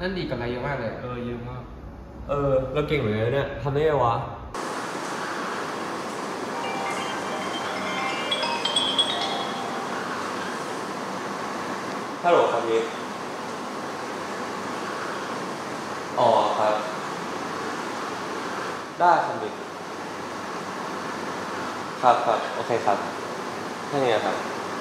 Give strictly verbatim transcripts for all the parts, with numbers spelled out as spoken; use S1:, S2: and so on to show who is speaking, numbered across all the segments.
S1: นั่นดีกับอะไรเยอะมากเลย
S2: เออเยอะมาก
S3: เออเราเก่งเหมือนกันเนี่ยทำได้ไงวะฮัลโหลครับพี่อ๋อครับได้ครับพี่ครับครับโอเคครับแค่นี้ครับ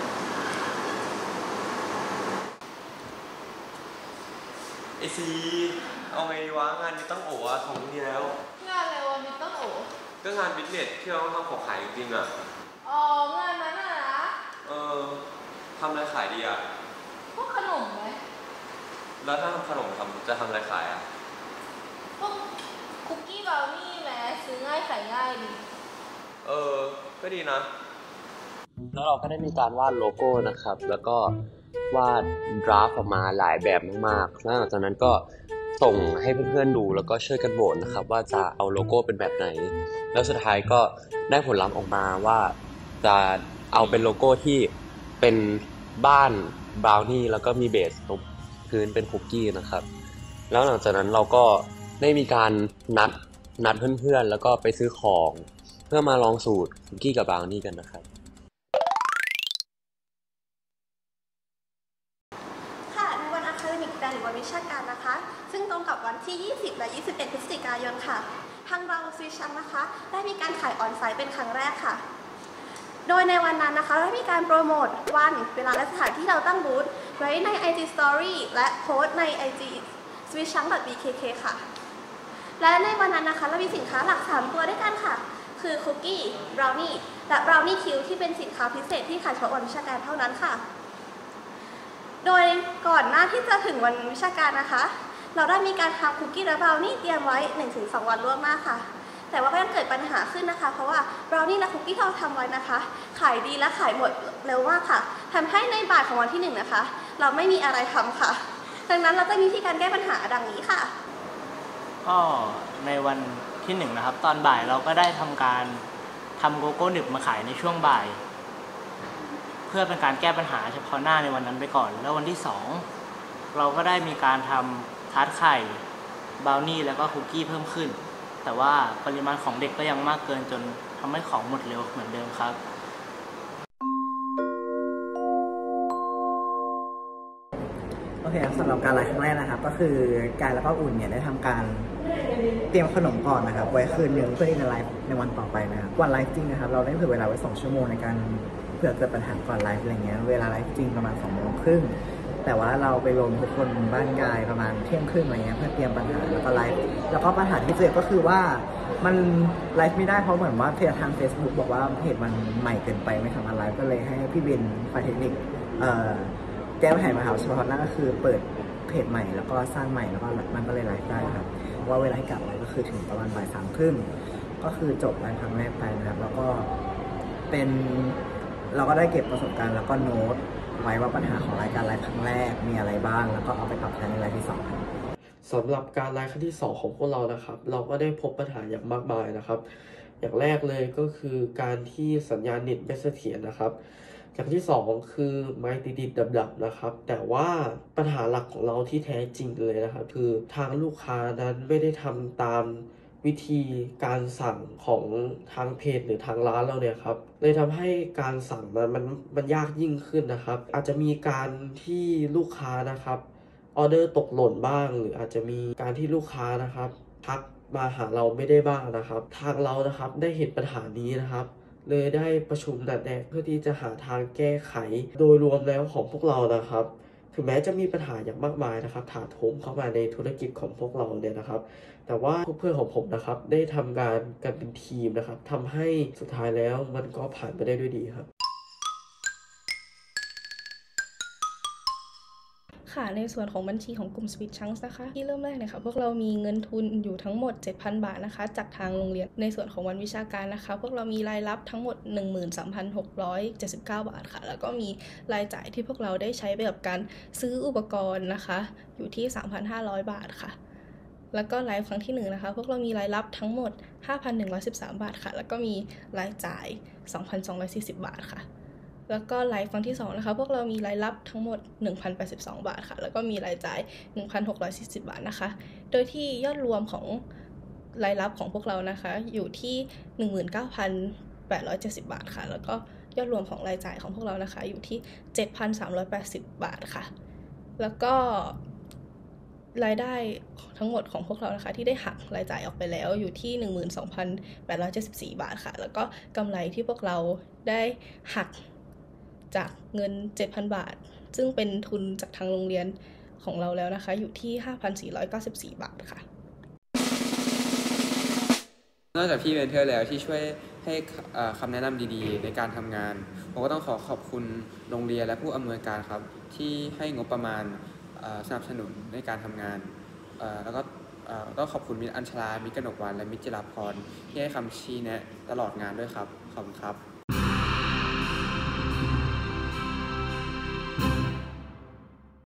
S3: ไอซีเอาไงดีวะงานนี้ต้องโอ๋อะของนี้แล้ว
S4: งานอะไรวะมิต้องโอ
S3: ก็งานบิสเนสที่เราต้องทำของขายจริงๆอ่ะ
S4: อ๋องานนั้นน่ะนะ
S3: เออทำอะไรขายดีอ่ะ
S4: พวกขนมไหม
S3: แล้วถ้าทำขนมทำจะทำอะไรขายอ่ะ
S4: พวกคุกกี้บราวนี่ไหมซื้อง่ายขายง่ายดี
S3: เออก็ดีนะแล้วเราก็ได้มีการวาดโลโก้นะครับแล้วก็วาดดราฟออกมาหลายแบบมากๆแล้วหลังจากนั้นก็ส่งให้เพื่อนๆดูแล้วก็ช่วยกันโหวตนะครับว่าจะเอาโลโก้เป็นแบบไหนแล้วสุดท้ายก็ได้ผลลัพธ์ออกมาว่าจะเอาเป็นโลโก้ที่เป็นบ้านบราวนี่แล้วก็มีเบสตรงพื้นเป็นคุกกี้นะครับแล้วหลังจากนั้นเราก็ได้มีการนัดนัดเพื่อนๆแล้วก็ไปซื้อของเพื่อมาลองสูตรคุกกี้กับบราวนี่กันนะครับ
S5: ค่ะในวันอะคาเดมิกแดย์หรือวันวิชาการนะคะซึ่งตรงกับวันที่ยี่สิบและยี่สิบเอ็ดพฤศจิกายนค่ะทางเราสวิชังนะคะได้มีการขายออนไซต์เป็นครั้งแรกค่ะโดยในวันนั้นนะคะได้มีการโปรโมทวันเวลาและสถานที่เราตั้งบูธไว้ใน ไอ จี Story และโพสต์ใน ไอ จี สวิชัง ดอท บี เค เค ค่ะและในวันนั้นนะคะเรามีสินค้าหลักสามตัวด้วยกันค่ะคือคุกกี้บราวนี่และบราวนี่คิวที่เป็นสินค้าพิเศษที่ขายเฉพาะวันวิชาการเท่านั้นค่ะโดยก่อนหน้าที่จะถึงวันวิชาการนะคะเราได้มีการทำคุกกี้และบราวนี่เตรียมไว้ หนึ่งถึงสอง วันล่วงหน้าค่ะแต่ว่าก็ยังเกิดปัญหาขึ้นนะคะเพราะว่าบราวนี่และคุกกี้ที่เราทำไว้นะคะขายดีและขายหมดเร็วมากค่ะทำให้ในบ่ายของวันที่หนึ่งนะคะเราไม่มีอะไรทำค่ะดังนั้นเราจะมีวิธีการแก้ปัญหาดังนี้ค่ะ
S6: ก็ในวันที่หนึ่งนะครับตอนบ่ายเราก็ได้ทำการทำโกโก้หนึบมาขายในช่วงบ่ายเพื่อเป็นการแก้ปัญหาเฉพาะหน้าในวันนั้นไปก่อนแล้ววันที่สองเราก็ได้มีการทำทาร์ตไข่บราวนี่แล้วก็คุกกี้เพิ่มขึ้นแต่ว่าปริมาณของเด็กก็ยังมากเกินจนทำให้ของหมดเร็วเหมือนเดิมครับ
S7: โอเคครับสำหรับการไลฟ์ครั้งแรกนะครับก็คือการแล้วก็อุ่นเนี่ยได้ทำการเตรียมขนมก่อนนะครับไว้คืนนึงเพื่อที่จะไลฟ์ในวันต่อไปนะครับวันไลฟ์จริงนะครับเราได้เผื่อเวลาไว้สองชั่วโมงในการเผื่อเกิดปัญหาก่อนไลฟ์อะไรเงี้ยเวลาไลฟ์จริงประมาณสองโมงครึ่งแต่ว่าเราไปลงทุกคนบ้านกายประมาณเที่ยงครึ่งอะไรเงี้ยเพื่อเตรียมปัญหาแล้วก็ไลฟ์แล้วก็ปัญหาที่เจอก็คือว่ามันไลฟ์ไม่ได้เพราะเหมือนว่าเพจทาง Facebook บอกว่าเพจมันใหม่เกินไปไม่สามารถไลฟ์ก็เลยให้พี่เบนฝ่ายเทคนิคเอ่อแก้ปัญหามาครับเฉพาะหน้าก็คือเปิดเพจใหม่แล้วก็สร้างใหม่แล้วก็มันก็เลยไลฟ์ได้ครับว่าเวลาให้กลับไลฟ์ก็คือถึงประมาณบ่ายสามครึ่งก็คือจบไลฟ์ครั้งแรกไปนะครับแล้วก็เป็นเราก็ได้เก็บประสบการณ์แล้วก็โน้ตไว้ว่าปัญหาของรายการไลฟ์ครั้งแรกมีอะไรบ้างแล้วก็เอาไปปรับใช้ในไลฟ์ที่สองครับ
S8: สำหรับการไลฟ์ครั้งที่สองของพวกเรานะครับเราก็ได้พบปัญหาอย่างมากมายนะครับอย่างแรกเลยก็คือการที่สัญญาณเน็ตไม่เสถียรนะครับอย่างที่สองคือไม้ติดๆดับๆนะครับแต่ว่าปัญหาหลักของเราที่แท้จริงเลยนะครับคือทางลูกค้านั้นไม่ได้ทำตามวิธีการสั่งของทางเพจหรือทางร้านเราเนี่ยครับเลยทำให้การสั่งมันมันมันยากยิ่งขึ้นนะครับอาจจะมีการที่ลูกค้านะครับออเดอร์ตกหล่นบ้างหรืออาจจะมีการที่ลูกค้านะครับทักมาหาเราไม่ได้บ้างนะครับทางเรานะครับได้เห็นปัญหานี้นะครับเลยได้ประชุมนัดแนะเพื่อที่จะหาทางแก้ไขโดยรวมแล้วของพวกเรานะครับถึงแม้จะมีปัญหาอย่างมากมายนะครับถาโถมเข้ามาในธุรกิจของพวกเราเนี่ยนะครับแต่ว่าเพื่อนของผมนะครับได้ทำงานกันเป็นทีมนะครับทำให้สุดท้ายแล้วมันก็ผ่านไปได้ด้วยดีครับ
S9: ค่ะในส่วนของบัญชีของกลุ่ม Sweet Chunks นะคะที่เริ่มแรกเนี่ยค่ะพวกเรามีเงินทุนอยู่ทั้งหมด เจ็ดพัน บาทนะคะจากทางโรงเรียนในส่วนของวันวิชาการนะคะพวกเรามีรายรับทั้งหมด หนึ่งหมื่นสามพันหกร้อยเจ็ดสิบเก้า บาทค่ะแล้วก็มีรายจ่ายที่พวกเราได้ใช้ไปกับการซื้ออุปกรณ์นะคะอยู่ที่ สามพันห้าร้อย บาทค่ะแล้วก็ไลฟ์ครั้งที่หนึ่งนะคะพวกเรามีรายรับทั้งหมด ห้าพันหนึ่งร้อยสิบสาม บาทค่ะแล้วก็มีรายจ่าย สองพันสองร้อยสี่สิบ บาทค่ะแล้วก็รายฟังที่สองนะคะพวกเรามีรายรับทั้งหมด หนึ่งพันแปดสิบสอง บาทค่ะแล้วก็มีรายจ่าย หนึ่งพันหกร้อยสี่สิบ บาทนะคะโดยที่ยอดรวมของรายรับของพวกเรานะคะอยู่ที่ หนึ่งหมื่นเก้าพันแปดร้อยเจ็ดสิบ บาทค่ะแล้วก็ยอดรวมของรายจ่ายของพวกเรานะคะอยู่ที่ เจ็ดพันสามร้อยแปดสิบ บาทค่ะแล้วก็รายได้ทั้งหมดของพวกเรานะคะที่ได้หักรายจ่ายออกไปแล้วอยู่ที่ หนึ่งหมื่นสองพันแปดร้อยเจ็ดสิบสี่ บาทค่ะแล้วก็กำไรที่พวกเราได้หักจากเงิน เจ็ดพัน บาทซึ่งเป็นทุนจากทางโรงเรียนของเราแล้วนะคะอยู่ที่ ห้าพันสี่ร้อยเก้าสิบสี่ บาทค่ะ
S1: นอกจากพี่เมนเทอร์แล้วที่ช่วยให้คำแนะนำดีๆในการทำงานผมก็ต้องขอขอบคุณโรงเรียนและผู้อำนวยการครับที่ให้งบประมาณสนับสนุนในการทำงานแล้วก็ต้องขอบคุณมิตรอัญชลามิตรกนกวรรณและมิตรจิราพรที่ให้คำชี้แนะตลอดงานด้วยครับขอบคุณครับ